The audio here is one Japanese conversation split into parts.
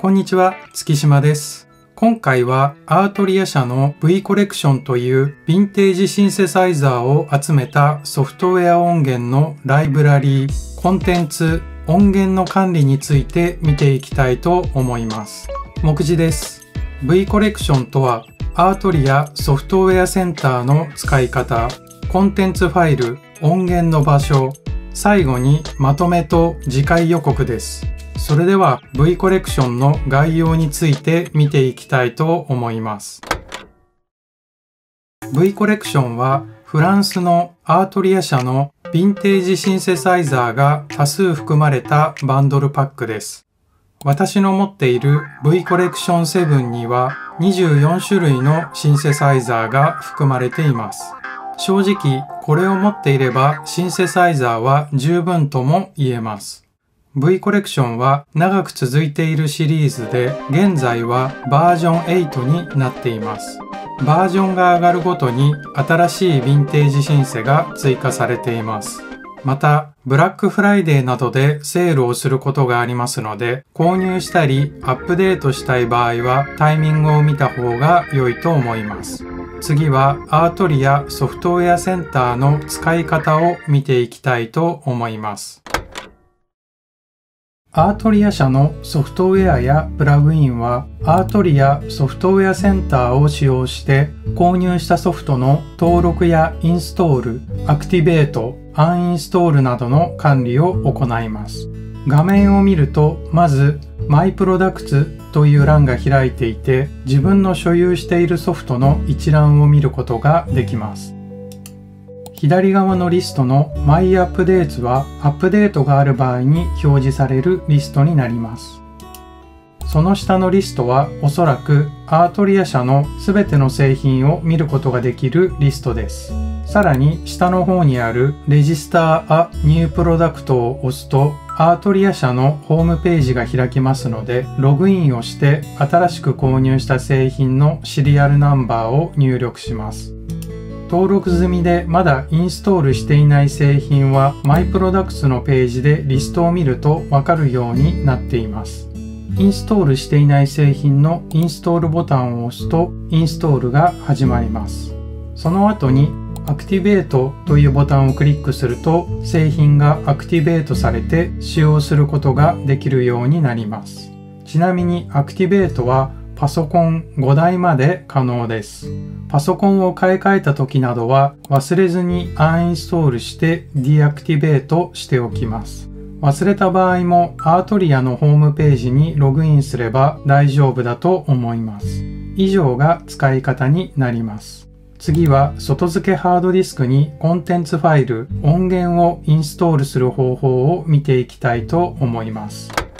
こんにちは、月島です。今回はアートリア社の V コレクションというヴィンテージシンセサイザーを集めたソフトウェア音源のライブラリー、コンテンツ、音源の管理について見ていきたいと思います。目次です。V コレクションとはアートリアソフトウェアセンターの使い方、コンテンツファイル、音源の場所、最後にまとめと次回予告です。それでは V コレクションの概要について見ていきたいと思います。V コレクションはフランスのアートリア社のヴィンテージシンセサイザーが多数含まれたバンドルパックです。私の持っている V コレクション7には24種類のシンセサイザーが含まれています。正直これを持っていればシンセサイザーは十分とも言えます。V コレクションは長く続いているシリーズで現在はバージョン8になっています。バージョンが上がるごとに新しいヴィンテージシンセが追加されています。また、ブラックフライデーなどでセールをすることがありますので、購入したりアップデートしたい場合はタイミングを見た方が良いと思います。次はアートリアソフトウェアセンターの使い方を見ていきたいと思います。アートリア社のソフトウェアやプラグインはアートリアソフトウェアセンターを使用して購入したソフトの登録やインストール、アクティベート、アンインストールなどの管理を行います。画面を見るとまずマイプロダクツという欄が開いていて自分の所有しているソフトの一覧を見ることができます。左側のリストの My Updates はアップデートがある場合に表示されるリストになります。その下のリストはおそらくアートリア社のすべての製品を見ることができるリストです。さらに下の方にある Register a New Product を押すとアートリア社のホームページが開きますのでログインをして新しく購入した製品のシリアルナンバーを入力します。登録済みでまだインストールしていない製品は My Products のページでリストを見るとわかるようになっています。インストールしていない製品のインストールボタンを押すとインストールが始まります。その後にアクティベートというボタンをクリックすると製品がアクティベートされて使用することができるようになります。ちなみにアクティベートはパソコン5台まで可能です。パソコンを買い替えた時などは忘れずにアンインストールしてディアクティベートしておきます。忘れた場合もアートリアのホームページにログインすれば大丈夫だと思います。以上が使い方になります。次は外付けハードディスクにコンテンツファイル、音源をインストールする方法を見ていきたいと思います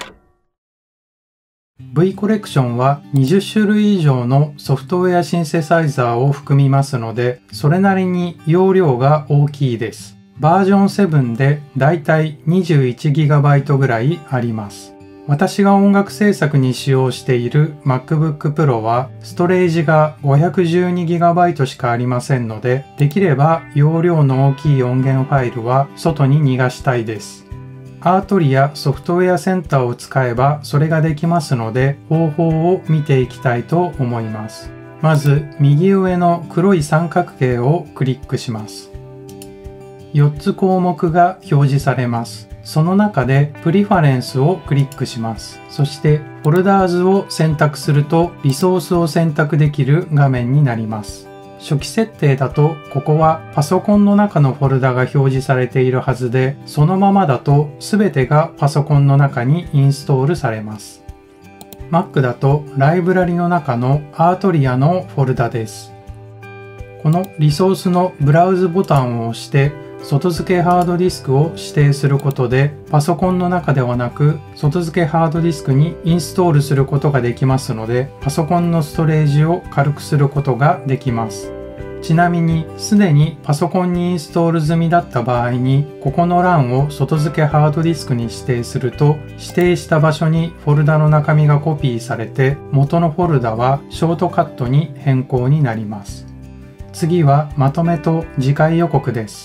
。V コレクションは20種類以上のソフトウェアシンセサイザーを含みますので、それなりに容量が大きいです。バージョン7でだいたい 21GB ぐらいあります。私が音楽制作に使用している MacBook Pro はストレージが 512GB しかありませんので、できれば容量の大きい音源ファイルは外に逃がしたいです。アートリアソフトウェアセンターを使えばそれができますので方法を見ていきたいと思います。まず右上の黒い三角形をクリックします。4つ項目が表示されます。その中でプリファレンスをクリックします。そしてフォルダーズを選択するとリソースを選択できる画面になります。初期設定だとここはパソコンの中のフォルダが表示されているはずで、そのままだと全てがパソコンの中にインストールされます。Mac だとライブラリの中のアートリアのフォルダです。このリソースのブラウズボタンを押して外付けハードディスクを指定することでパソコンの中ではなく外付けハードディスクにインストールすることができますのでパソコンのストレージを軽くすることができます。ちなみにすでにパソコンにインストール済みだった場合にここの欄を外付けハードディスクに指定すると指定した場所にフォルダの中身がコピーされて元のフォルダはショートカットに変更になります。次はまとめと次回予告です。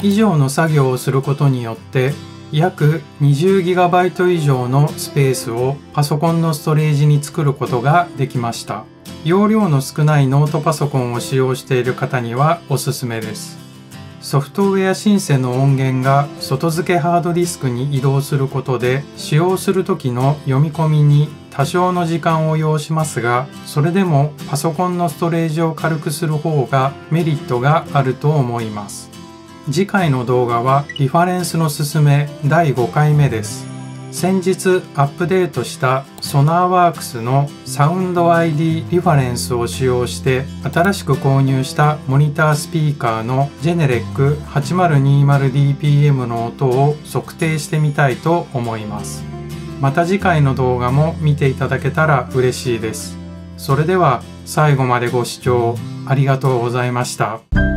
以上の作業をすることによって約 20GB 以上のスペースをパソコンのストレージに作ることができました。容量の少ないノートパソコンを使用している方にはおすすめです。ソフトウェアシンセの音源が外付けハードディスクに移動することで使用する時の読み込みに多少の時間を要しますが、それでもパソコンのストレージを軽くする方がメリットがあると思います。次回の動画はリファレンスのすすめ第5回目です。先日アップデートしたソナーワークスのサウンド ID リファレンスを使用して新しく購入したモニタースピーカーのジェネレック 8020dpm の音を測定してみたいと思います。また次回の動画も見ていただけたら嬉しいです。それでは最後までご視聴ありがとうございました。